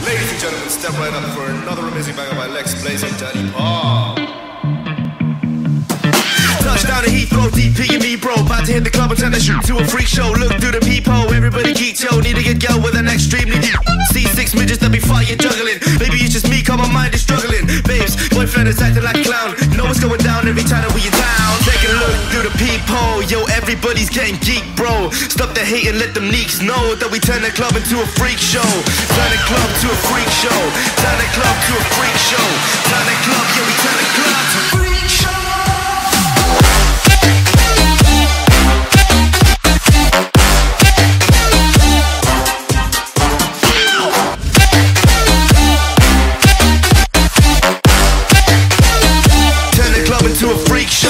Ladies and gentlemen, step right up for another amazing banger by Lex Blaze and Daddy Paul. Touchdown to Heathrow, DP and me, bro. About to hit the club and turn the shoot to a freak show. Look through the peephole, everybody geek, yo. Need to get girl with an extremely deep. See 6 midgets that be fighting, juggling. Maybe it's just me, cause my mind is struggling. Babes, boyfriend is acting like a clown. You know what's going down every time that we in town. Take a look through the peephole, yo. Everybody's getting geek, bro. Stop the hate and let them neeks know that we turn the club into a freak show. Turn the club to a freak show. Turn the club to a freak show. Turn the club, yeah, we turn the club to a freak show. To a freak show.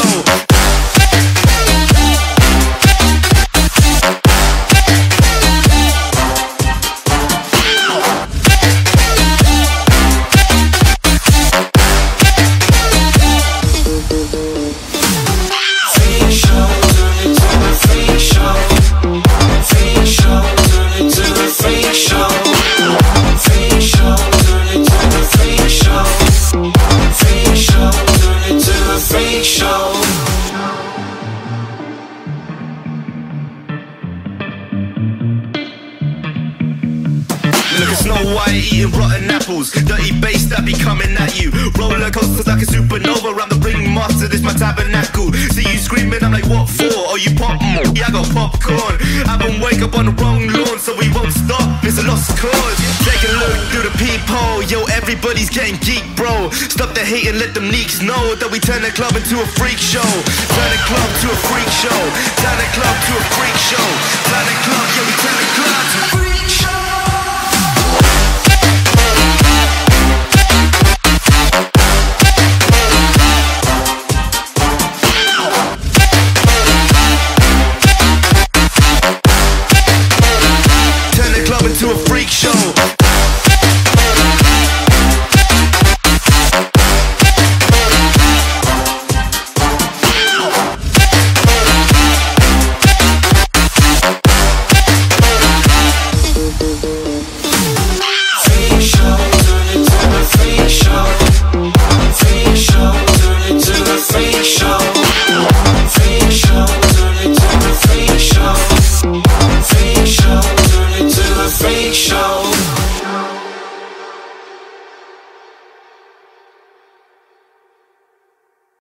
Look at Snow White eating rotten apples. Dirty bass that be coming at you. Roller coasters like a supernova. I'm the ringmaster, this my tabernacle. See you screaming, I'm like, what for? Oh, you pop? Yeah, I got popcorn. I been wake up on the wrong lawn, so we won't stop. It's a lost cause. Take a look through the peephole. Yo, everybody's getting geek, bro. Stop the hate and let them neeks know that we turn the club into a freak show. Turn the club to a freak show. Turn the club to a freak show. Turn the club, yeah, we turn the club to a freak show.